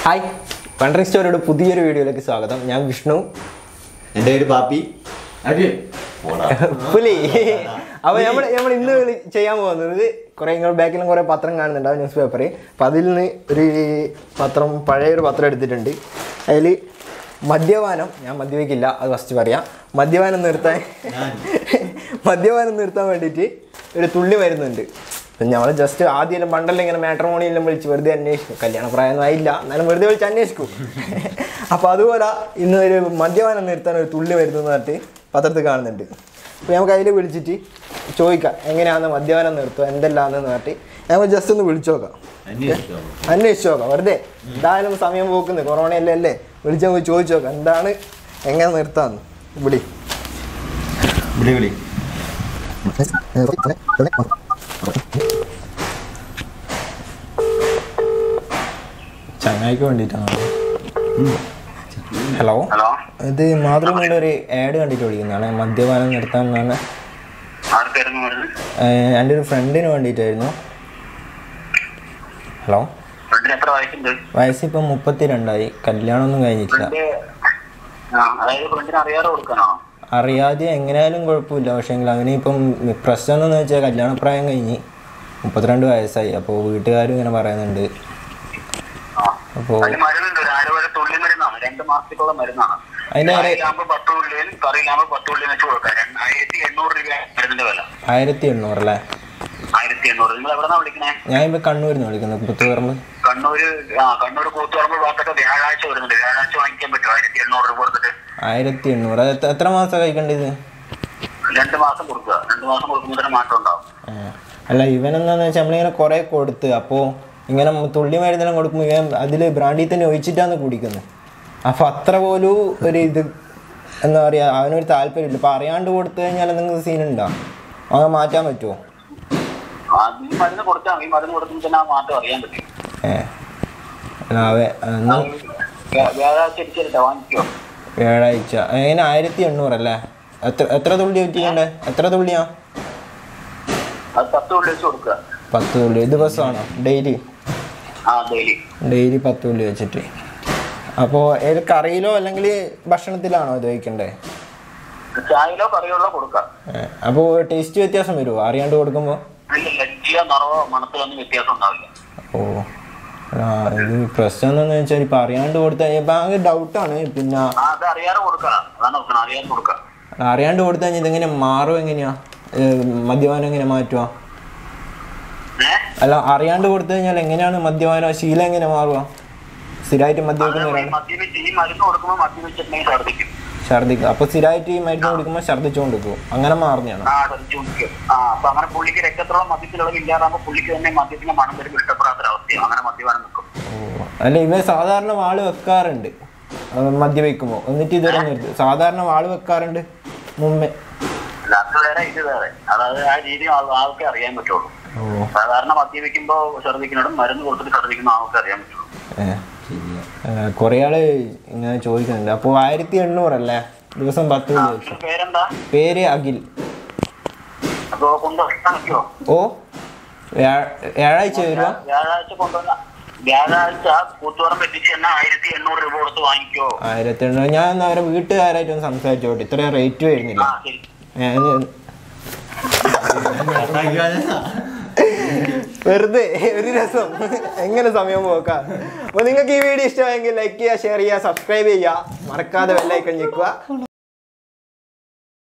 Hi wandering സ്റ്റോറിയുടെ പുതിയൊരു വീഡിയോയിലേക്ക് സ്വാഗതം. ഞാൻ വിഷ്ണു. എൻ്റെ പേര് പാപ്പി. പുലി. അപ്പോൾ നമ്മൾ ഇന്ന് ചെയ്യാൻ പോകുന്നത് കുറേ നിങ്ങൾ ബാക്കിലും കുറേ പത്രം കാണുന്നുണ്ടാവും, ന്യൂസ് പേപ്പർ. അപ്പോൾ അതിൽ നിന്ന് ഒരു പത്രം, പഴയൊരു പത്രം എടുത്തിട്ടുണ്ട്. അതിൽ മദ്യപാനം, ഞാൻ മദ്യപിക്കില്ല, അത് ഫസ്റ്റ് പറയാം. മദ്യപാനം നിർത്താൻ വേണ്ടിയിട്ട് ഒരു തുള്ളി മരുന്നുണ്ട്. അപ്പം നമ്മൾ ജസ്റ്റ് ആദ്യം പണ്ടെല്ലാം ഇങ്ങനെ മാട്രിമോണിയെല്ലാം വിളിച്ച് വെറുതെ അന്വേഷിക്കും. കല്യാണ പ്രായമൊന്നും ആയില്ല, എന്നാലും വെറുതെ വിളിച്ച് അന്വേഷിക്കും. അപ്പോൾ അതുപോലെ ഇന്ന് ഒരു മദ്യപാനം നിർത്താൻ ഒരു തുള്ളി മരുന്ന് പറഞ്ഞിട്ട് പത്രത്തിൽ കാണുന്നുണ്ട്. അപ്പോൾ നമുക്ക് അതിൽ വിളിച്ചിട്ട് ചോദിക്കാം എങ്ങനെയാണെന്ന് മദ്യപാനം നിർത്തുക, എന്തെല്ലാമെന്ന് പറഞ്ഞിട്ട് നമുക്ക് ജസ്റ്റ് ഒന്ന് വിളിച്ചു നോക്കാം, അന്വേഷിച്ച് നോക്കാം. വെറുതെ എന്തായാലും സമയം പോക്കുന്നത്, കൊറോണയല്ലേ അല്ലേ, വിളിച്ച് നമുക്ക് ചോദിച്ചു നോക്കാം എന്താണ്, എങ്ങനെ നിർത്താമെന്ന്. വിളി. ചങ്ങായിക്ക് വേണ്ടിയിട്ടാണ്. ഹലോ, ഇത് മാതൃഭൂമിയുടെ ഒരു ആഡ് കണ്ടിട്ട് വിളിക്കുന്നതാണ്, മദ്യപാനം നിർത്താൻ എന്നാണ്. എൻ്റെ ഒരു ഫ്രണ്ടിന് വേണ്ടിയിട്ടായിരുന്നു. ഹലോ, വയസ്സിപ്പം 32, കല്യാണമൊന്നും കഴിഞ്ഞിട്ടില്ല. അറിയാതെ എങ്ങനെയായാലും കുഴപ്പമില്ല, പക്ഷേങ്കിൽ അവനിപ്പം പ്രശ്നം എന്താണെന്ന് വെച്ചാൽ കല്യാണപ്രായം കഴിഞ്ഞ് 32 വയസ്സായി. അപ്പോൾ വീട്ടുകാരും ഇങ്ങനെ പറയുന്നുണ്ട്. അപ്പോൾ അതിൻ്റെ 1800 അല്ലേ? ഞാൻ ഇപ്പൊ കണ്ണൂരിൽ നിന്ന് വിളിക്കുന്നത്, പുത്തുപറമ്പ്. കണ്ണൂർ കൂത്തുപറമ്പ് ഭാഗത്തൊക്കെ വ്യാഴാഴ്ച വരുന്നുണ്ട്. വ്യാഴാഴ്ച വാങ്ങിക്കാൻ പറ്റും 1800 രൂപ കൊടുത്തിട്ട്. 1800 എത്ര മാസം കഴിക്കേണ്ടത്? 2 മാസം കൊടുക്കുക. 2 മാസം കൊടുക്കുമ്പോൾ മാറ്റം ഉണ്ടാവും. അല്ല, ഇവനെന്താന്ന് വെച്ചാൽ നമ്മളിങ്ങനെ കുറെ കൊടുത്ത്, അപ്പോൾ ഇങ്ങനെ തുള്ളി മരുന്നെല്ലാം കൊടുക്കുമ്പോൾ ഇവൻ അതിൽ ബ്രാൻഡിൽ തന്നെ ഒഴിച്ചിട്ടാണ് കുടിക്കുന്നത്. അപ്പോൾ അത്ര പോലും ഒരു ഇത് എന്താ പറയുക, അവനൊരു താല്പര്യമില്ല. ഇപ്പം അറിയാണ്ട് കൊടുത്തു കഴിഞ്ഞാൽ എന്തെങ്കിലും സീനുണ്ടോ, അങ്ങനെ മാറ്റാൻ പറ്റുമോ? മരുന്ന് കൊടുത്താൽ ഈ മരുന്ന് കൊടുക്കുമ്പോൾ തന്നെ ആ മാറ്റം അറിയാൻ പറ്റും. വ്യാഴാഴ്ച എങ്ങനെ 1800 അല്ലേ? എത്ര തുള്ളി വെച്ചിട്ടുണ്ടേ? എത്ര തുള്ളിയാ? 10 തുള്ളി വെച്ച് കൊടുക്കുക. 10 തുള്ളി ദിവസമാണോ? ഡെയിലി 10 തുള്ളി വെച്ചിട്ട്. അപ്പോൾ ഏത് കറിയിലോ അല്ലെങ്കിൽ ഭക്ഷണത്തിലാണോ ഇത് വയ്ക്കണ്ടേ? ചായയിലോ കറിയിലോ കൊടുക്കാം. അപ്പോൾ ടേസ്റ്റ് വ്യത്യാസം വരുമോ അറിയാണ്ട് കൊടുക്കുമ്പോൾ? ഓ, ഇത് പ്രശ്നം എന്താണെന്ന് വെച്ചാൽ ഇപ്പം അറിയാണ്ട് കൊടുത്താൽ ഇപ്പം ആകെ ഡൗട്ടാണ്. പിന്നെ അറിയാണ്ട് കൊടുത്തു കഴിഞ്ഞാൽ ഇതെങ്ങനെ മാറും, എങ്ങനെയാ മദ്യപാനം എങ്ങനെ മാറ്റുക? അല്ല, അറിയാണ്ട് കൊടുത്തു കഴിഞ്ഞാൽ എങ്ങനെയാണ് മദ്യപാനം ശീലം എങ്ങനെ മാറുക? സ്ഥിരമായിട്ട് മദ്യപിക്കുന്നവരാണ് ഛർദിക്കുക. അപ്പൊ സ്ഥിരമായിട്ട് ഈ മരുന്ന് കൊടുക്കുമ്പോൾ ഛർദിച്ചുകൊണ്ടിരിക്കും, അങ്ങനെ മാറുന്നതാണ്. അല്ല, ഇവ സാധാരണ വാള് വെക്കാറുണ്ട് മദ്യപിക്കുമ്പോൾ, എന്നിട്ട് ഇതുവരെ നിർത്തി. സാധാരണ വാള് വെക്കാറുണ്ട് മുമ്പേ. അറിയാൻ പറ്റുള്ളൂ. സാധാരണ മദ്യപിക്കുമ്പോ ഛർദിക്കുന്നതും മരുന്ന് കൊടുത്തിട്ട് ഛർദിക്കുന്ന ആൾക്ക് അറിയാൻ പറ്റുള്ളൂ. കൊറേ ആള് ഇങ്ങനെ ചോദിക്കുന്നുണ്ട്. അപ്പൊ 1800 അല്ലേ ദിവസം 10 വെച്ച്? പേര് അഖിൽ. ഓ, വ്യാഴാഴ്ച വരുമോ? വ്യാഴാഴ്ച കൂത്തുപറമ്പ് എത്തിച്ച് തന്നെ 1800 രൂപ കൊടുത്ത് വാങ്ങിക്കോ. 1800. ഞാൻ അവരെ വീട്ടുകാരായിട്ടൊന്ന് സംസാരിച്ചോട്ടെ, ഇത്രയും റേറ്റ് വരുന്നില്ല. വെറുതെ ഒരു രസം, എങ്ങനെ സമയം പോക്കാം. അപ്പോൾ നിങ്ങൾക്ക് ഈ വീഡിയോ ഇഷ്ടമായെങ്കിൽ ലൈക്ക് ചെയ്യുക, ഷെയർ ചെയ്യുക, സബ്സ്ക്രൈബ് ചെയ്യുക, മറക്കാതെ ബെൽ ഐക്കൺ ഞെക്കുക.